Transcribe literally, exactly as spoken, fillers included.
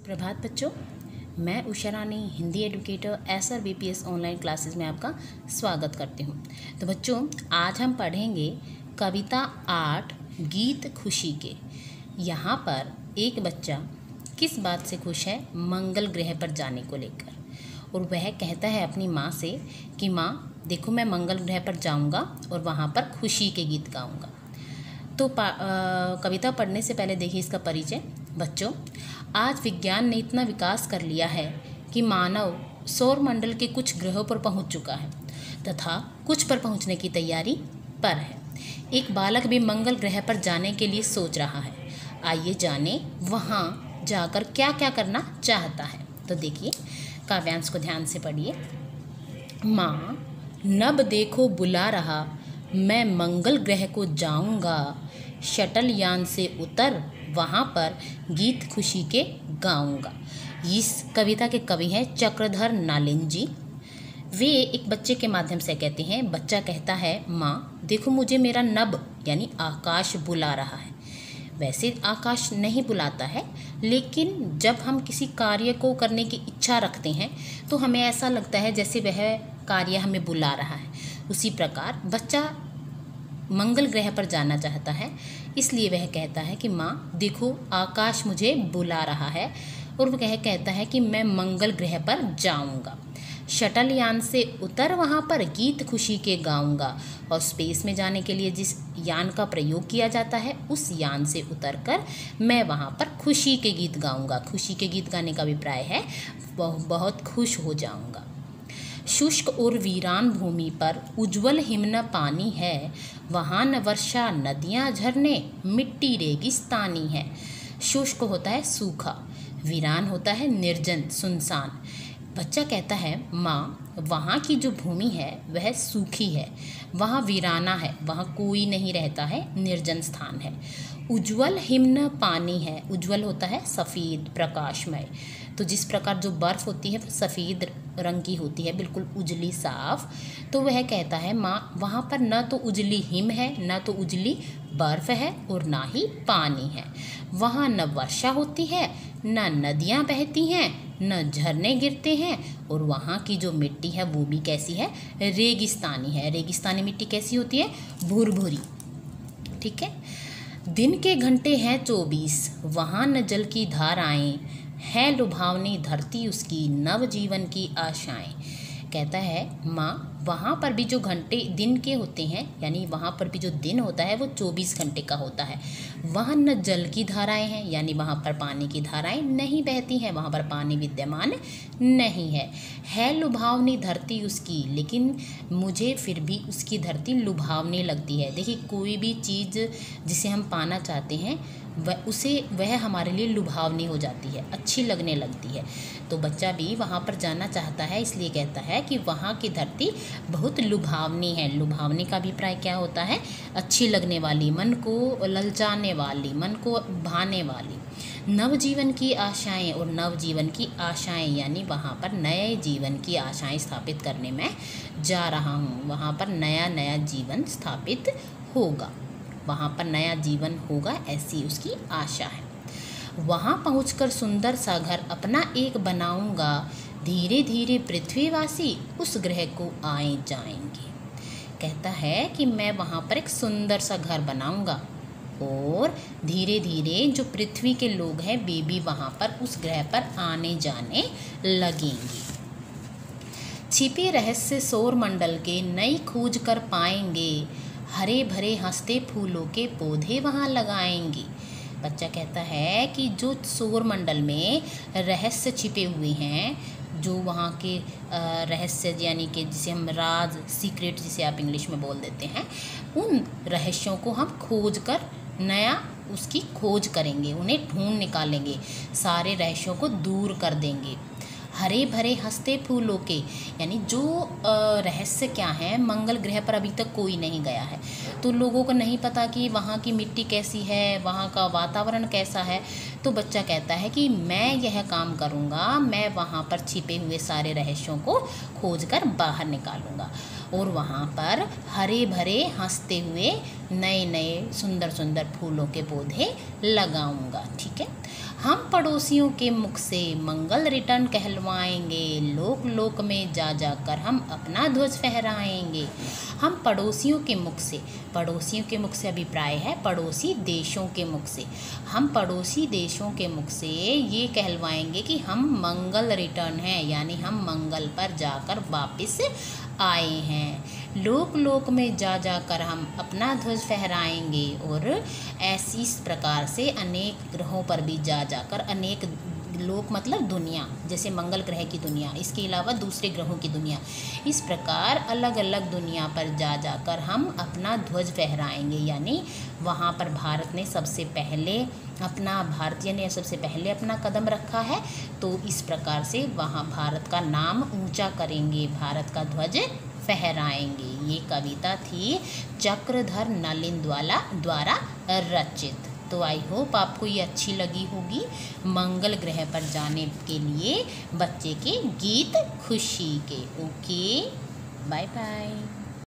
प्रभात बच्चों, मैं Usha Rani Hindi educator S R B P S online classes में आपका स्वागत करती हूँ। तो बच्चों, आज हम पढ़ेंगे कविता आठ गीत खुशी के। यहाँ पर एक बच्चा किस बात से खुश है? मंगल ग्रह पर जाने को लेकर। और वह कहता है अपनी माँ से कि माँ देखो, मैं मंगल ग्रह पर जाऊँगा और वहाँ पर खुशी के गीत गाऊँगा। तो आ, कविता पढ़ने से पहले देखिए इसका परिचय। बच्चों, आज विज्ञान ने इतना विकास कर लिया है कि मानव सौर मंडल के कुछ ग्रहों पर पहुंच चुका है तथा कुछ पर पहुंचने की तैयारी पर है। एक बालक भी मंगल ग्रह पर जाने के लिए सोच रहा है। आइए जाने वहां जाकर क्या क्या करना चाहता है। तो देखिए, काव्यांश को ध्यान से पढ़िए। माँ नभ देखो बुला रहा, मैं मंगल ग्रह को जाऊंगा। शटल यान से उतर, वहाँ पर गीत खुशी के गाऊंगा। इस कविता के कवि हैं चक्रधर नालिन जी। वे एक बच्चे के माध्यम से कहते हैं। बच्चा कहता है, माँ देखो, मुझे मेरा नभ यानी आकाश बुला रहा है। वैसे आकाश नहीं बुलाता है, लेकिन जब हम किसी कार्य को करने की इच्छा रखते हैं तो हमें ऐसा लगता है जैसे वह कार्य हमें बुला रहा है। उसी प्रकार बच्चा मंगल ग्रह पर जाना चाहता है, इसलिए वह कहता है कि माँ देखो, आकाश मुझे बुला रहा है। और वह कह कहता है कि मैं मंगल ग्रह पर जाऊंगा। शटल यान से उतर, वहाँ पर गीत खुशी के गाऊंगा। और स्पेस में जाने के लिए जिस यान का प्रयोग किया जाता है, उस यान से उतरकर मैं वहाँ पर खुशी के गीत गाऊंगा। खुशी के गीत गाने का अभिप्राय है बहुत खुश हो जाऊंगा। शुष्क और वीरान भूमि पर उज्ज्वल हिमन पानी है, वहाँ न वर्षा नदियाँ झरने, मिट्टी रेगिस्तानी है। शुष्क होता है सूखा, वीरान होता है निर्जन सुनसान। बच्चा कहता है, माँ वहाँ की जो भूमि है वह सूखी है, वहाँ वीराना है, वहाँ कोई नहीं रहता है, निर्जन स्थान है। उज्ज्वल हिमन पानी है, उज्ज्वल होता है सफ़ेद प्रकाशमय। तो जिस प्रकार जो बर्फ़ होती है सफ़ेद रंग की होती है, बिल्कुल उजली साफ। तो वह कहता है, माँ वहाँ पर न तो उजली हिम है, न तो उजली बर्फ़ है और ना ही पानी है। वहाँ न वर्षा होती है, न नदियाँ बहती हैं, न झरने गिरते हैं। और वहाँ की जो मिट्टी है वो भी कैसी है? रेगिस्तानी है। रेगिस्तानी मिट्टी कैसी होती है? भुरभुरी। ठीक है। दिन के घंटे हैं चौबीस, वहाँ न जल की धाराएं, है लुभावनी धरती उसकी, नव जीवन की आशाएं। कहता है, माँ वहाँ पर भी जो घंटे दिन के होते हैं, यानी वहाँ पर भी जो दिन होता है वो चौबीस घंटे का होता है। वहाँ न जल की धाराएं हैं, यानी वहाँ पर पानी की धाराएं नहीं बहती हैं, वहाँ पर पानी विद्यमान नहीं है। है लुभावनी धरती उसकी, लेकिन मुझे फिर भी उसकी धरती लुभावनी लगती है। देखिए, कोई भी चीज़ जिसे हम पाना चाहते हैं वह उसे वह हमारे लिए लुभावनी हो जाती है, अच्छी लगने लगती है। तो बच्चा भी वहाँ पर जाना चाहता है, इसलिए कहता है कि वहाँ की धरती बहुत लुभावनी है। लुभावनी का अभिप्राय क्या होता है? अच्छी लगने वाली, मन को ललचाने वाली, मन को भाने वाली। नवजीवन की आशाएं, और नवजीवन की आशाएं यानी वहाँ पर नए जीवन की आशाएं स्थापित करने में जा रहा हूँ। वहाँ पर नया नया जीवन स्थापित होगा, वहाँ पर नया जीवन होगा, ऐसी उसकी आशा है। वहाँ पहुँचकर सुंदर सा घर अपना एक बनाऊंगा, धीरे धीरे पृथ्वीवासी उस ग्रह को आए जाएंगे। कहता है कि मैं वहाँ पर एक सुंदर सा घर बनाऊंगा और धीरे धीरे जो पृथ्वी के लोग हैं वे भी वहाँ पर उस ग्रह पर आने जाने लगेंगे। छिपे रहस्य सौर मंडल के नई खोज कर पाएंगे, हरे भरे हंसते फूलों के पौधे वहाँ लगाएंगे। बच्चा कहता है कि जो सौर मंडल में रहस्य छिपे हुए हैं, जो वहाँ के रहस्य यानी कि जिसे हम राज, सीक्रेट जिसे आप इंग्लिश में बोल देते हैं, उन रहस्यों को हम खोज कर नया उसकी खोज करेंगे, उन्हें ढूंढ निकालेंगे, सारे रहस्यों को दूर कर देंगे। हरे भरे हंसते फूलों के, यानी जो रहस्य क्या है, मंगल ग्रह पर अभी तक कोई नहीं गया है, तो लोगों को नहीं पता कि वहाँ की मिट्टी कैसी है, वहाँ का वातावरण कैसा है। तो बच्चा कहता है कि मैं यह काम करूँगा, मैं वहाँ पर छिपे हुए सारे रहस्यों को खोज कर बाहर निकालूंगा और वहाँ पर हरे भरे हंसते हुए नए नए सुंदर सुंदर फूलों के पौधे लगाऊंगा। ठीक है। हम पड़ोसियों के मुख से मंगल रिटर्न कहलवाएंगे, लोक लोक में जा जाकर हम अपना ध्वज फहराएंगे। हम पड़ोसियों के मुख से, पड़ोसियों के मुख से अभिप्राय है पड़ोसी देशों के मुख से, हम पड़ोसी देशों के मुख से ये कहलवाएंगे कि हम मंगल रिटर्न हैं, यानी हम मंगल पर जाकर वापस आए हैं। लोक लोक में जा जाकर हम अपना ध्वज फहराएंगे, और ऐसी इस प्रकार से अनेक ग्रहों पर भी जा जाकर, अनेक लोक मतलब दुनिया, जैसे मंगल ग्रह की दुनिया, इसके अलावा दूसरे ग्रहों की दुनिया, इस प्रकार अलग अलग दुनिया पर जा जाकर हम अपना ध्वज फहराएंगे। यानी वहाँ पर भारत ने सबसे पहले अपना भारतीय ने सबसे पहले अपना कदम रखा है, तो इस प्रकार से वहाँ भारत का नाम ऊंचा करेंगे, भारत का ध्वज फहराएंगे। ये कविता थी चक्रधर नलिन द्वारा द्वारा रचित। तो आई होप आपको ये अच्छी लगी होगी। मंगल ग्रह पर जाने के लिए बच्चे के गीत खुशी के। Okay, bye bye.